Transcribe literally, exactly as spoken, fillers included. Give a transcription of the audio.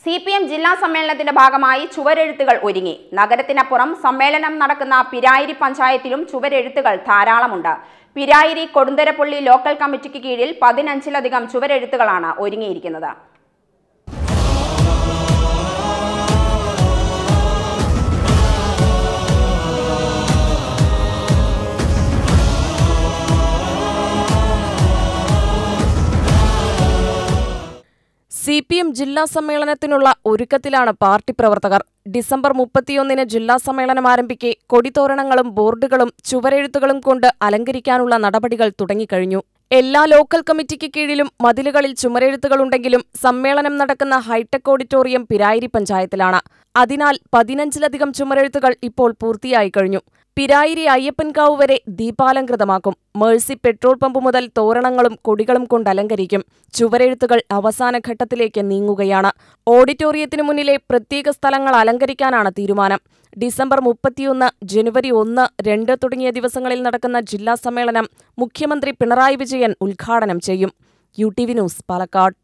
C P M ജില്ലാ സമ്മേളനത്തിന്റെ ഭാഗമായി ചുവരെഴുത്തുകൾ ഒരുങ്ങി. നഗരത്തിനപ്പുറം സമ്മേളനം നടക്കുന്ന പിരായിരി പഞ്ചായത്തിലും ചുവരെഴുത്തുകൾ ധാരാളമുണ്ട്. പിരായിരി കൊടുന്തരപ്പള്ളി ലോക്കൽ കമ്മിറ്റിക്ക് കീഴിൽ പതിനഞ്ചിലധികം ചുവരെഴുത്തുകളാണ് ഒരുങ്ങിയിരിക്കുന്നത്. സി പി എം ജില്ലാ സമ്മേളനത്തിനുള്ള ഒരുക്കത്തിലാണ് പാർട്ടി പ്രവർത്തകർ. ഡിസംബർ മുപ്പത്തിയൊന്നിന് ജില്ലാ സമ്മേളനം ആരംഭിക്കെ കൊടിതോരണങ്ങളും ബോർഡുകളും ചുവരെഴുത്തുകളും കൊണ്ട് അലങ്കരിക്കാനുള്ള നടപടികൾ തുടങ്ങിക്കഴിഞ്ഞു. എല്ലാ ലോക്കൽ കമ്മിറ്റിക്ക് കീഴിലും മതിലുകളിൽ ചുമരെഴുത്തുകളുണ്ടെങ്കിലും സമ്മേളനം നടക്കുന്ന ഹൈടെക് ഓഡിറ്റോറിയം പിരായിരി പഞ്ചായത്തിലാണ്. അതിനാൽ പതിനഞ്ചിലധികം ചുമരെഴുത്തുകൾ ഇപ്പോൾ പൂർത്തിയായി കഴിഞ്ഞു. പിരായിരി അയ്യപ്പൻകാവ് വരെ ദീപാലങ്കൃതമാക്കും. മേഴ്സി പെട്രോൾ പമ്പ് മുതൽ തോരണങ്ങളും കൊടികളും കൊണ്ട് അലങ്കരിക്കും. ചുവരെഴുത്തുകൾ അവസാന ഘട്ടത്തിലേക്ക് നീങ്ങുകയാണ്. ഓഡിറ്റോറിയത്തിനു മുന്നിലെ പ്രത്യേക സ്ഥലങ്ങൾ അലങ്കരിക്കാനാണ് തീരുമാനം. ഡിസംബർ മുപ്പത്തിയൊന്ന്, ജനുവരി ഒന്ന്, രണ്ട് തുടങ്ങിയ ദിവസങ്ങളിൽ നടക്കുന്ന ജില്ലാ സമ്മേളനം മുഖ്യമന്ത്രി പിണറായി വിജയൻ ഉദ്ഘാടനം ചെയ്യും. U T V news, Palakkad.